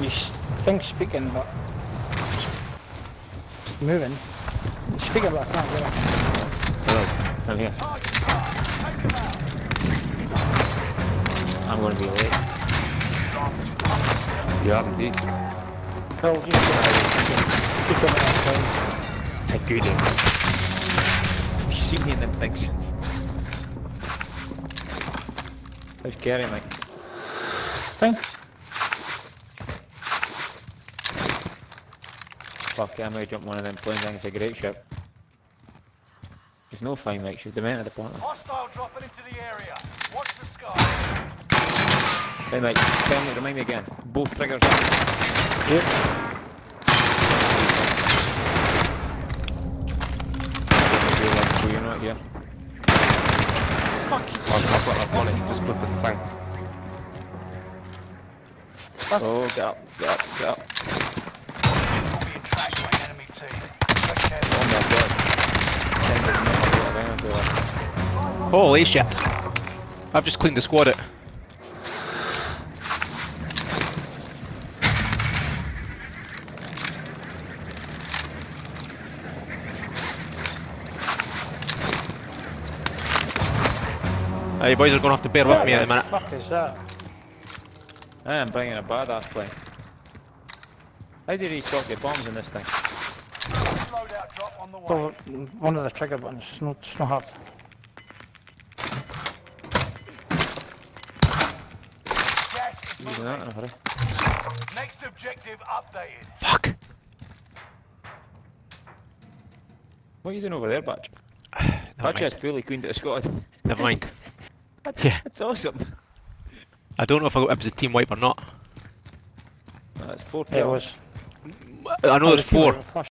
You think speaking, but moving. You're speaking, but I can't get it. Hello, I'm here. I'm going to be late. You are indeed. Phil, just speak about that. I good. Have you seen me in them things? How's Kerry, mate? Fine. Fuck, I may jump one of them planes. I think it's a great ship. There's no fine, mate. She's demented upon it. Hostile dropping into the area. Watch the sky. Hey, mate. Tell me, remind me again. Both triggers up. Yep. You're not here. Fuck. I've got it. Just put the thing. Oh, get up, get up, get up. You're being tracked by enemy team. Take care. Oh my god. 10 minutes. Holy shit. I've just cleaned the squad out. You boys are going to have to bear with me in a minute. What the fuck is that? I am bringing a badass plane. How do you restock your bombs in this thing? Loadout drop on the way. Oh, one of the trigger buttons. It's not hard. Gas is Using that in moving. a hurry. Next objective updated. Fuck. What are you doing over there, Batch? Batch has fully cleaned out the squad. Never mind. Yeah. That's awesome. I don't know if it was a team wipe or not. That's 4 Yeah, it was. I know there's 4.